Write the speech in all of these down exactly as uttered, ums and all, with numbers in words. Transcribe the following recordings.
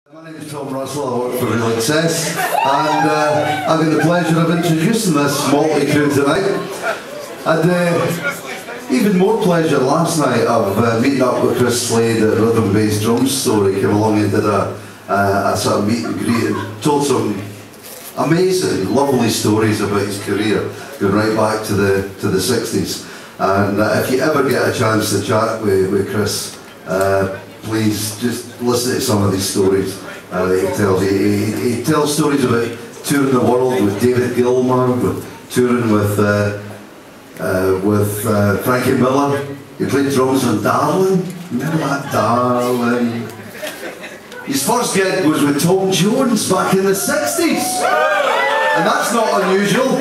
My name is Tom Russell, I work for Real Access, and uh, I've got the pleasure of introducing this motley crew tonight. And uh, even more pleasure last night of uh, meeting up with Chris Slade at Rhythm and Bass Drum Story. Came along and did a, uh, a sort of meet and greet and told some amazing, lovely stories about his career, going right back to the to the sixties. And uh, if you ever get a chance to chat with, with Chris, uh, please just listen to some of these stories uh, that he tells. He, he, he tells stories about touring the world with David Gilmour, with touring with uh, uh, with uh, Frankie Miller. He played drums with Darlin'. Remember that, Darlin'? His first gig was with Tom Jones back in the sixties, and that's not unusual.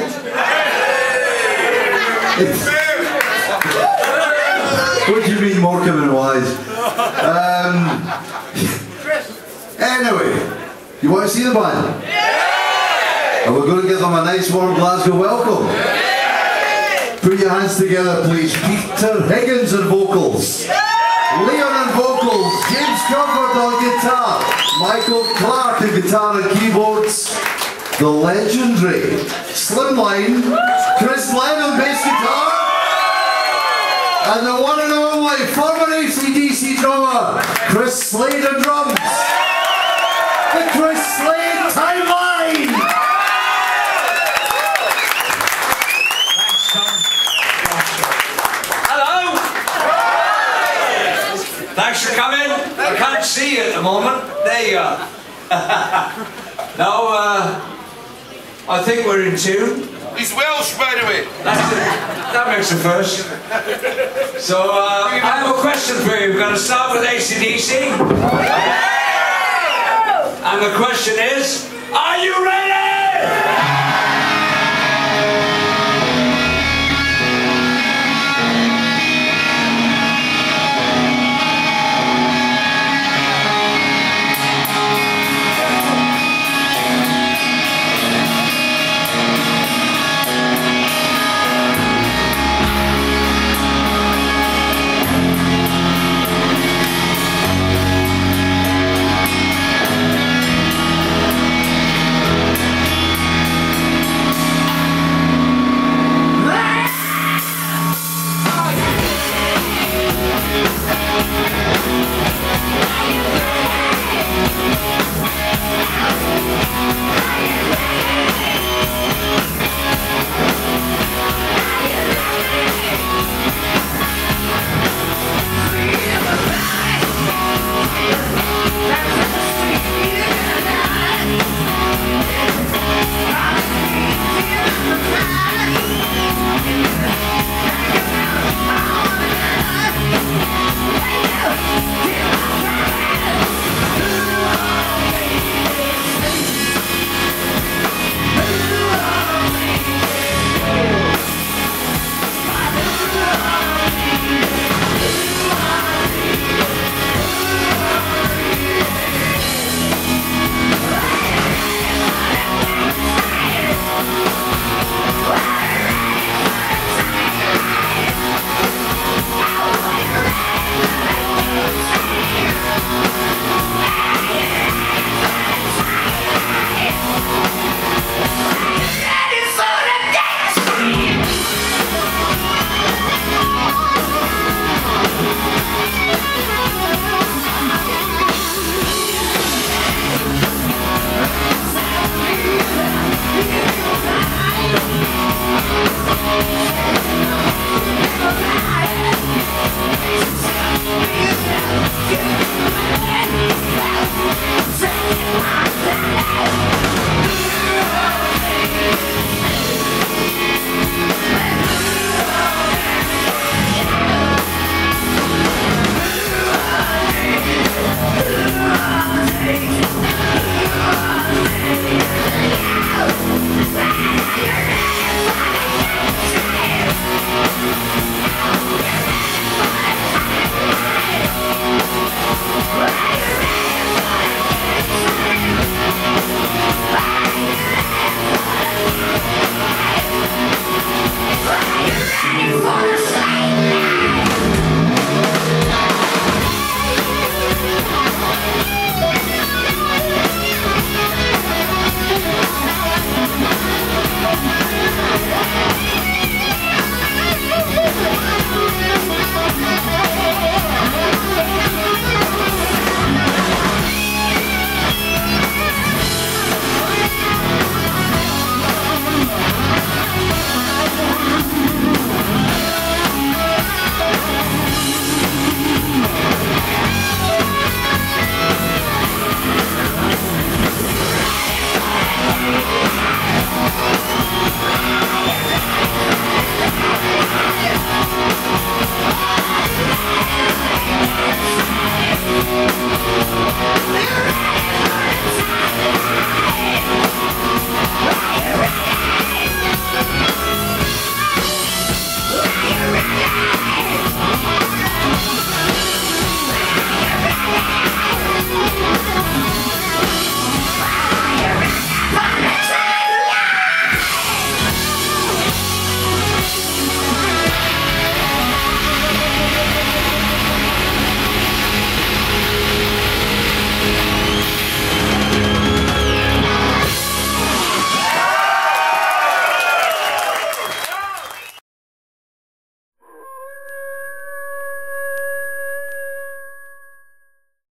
What do you mean, Morecambe and Wise? Um, anyway, you want to see the band? Yeah! And we're going to give them a nice warm Glasgow welcome. Yeah! Put your hands together, please. Peter Higgins on vocals. Yeah! Leon on vocals. James Crawford on guitar. Michael Clark on guitar and keyboards. The legendary Slimline Chris Lennon on bass guitar. And the one and only former A C D C drummer, Chris Slade on drums. The Chris Slade Timeline! Thanks, Tom. Hello! Thanks for coming. I can't see you at the moment. There you are. Now, uh, I think we're in tune. He's Welsh, by the way. That's it. That makes a first. So, uh, I have a question for you. We're going to start with A C D C. And the question is, are you ready? Say